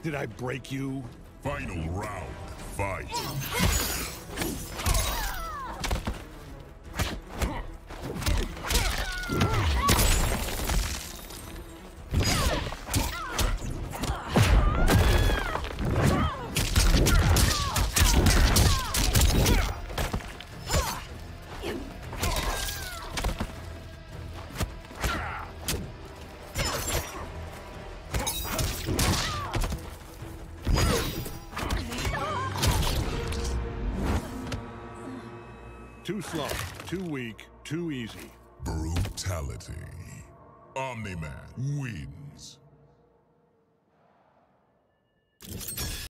Did I break you? Final round, fight. Too slow, too weak, too easy. Brutality. Omni-Man wins.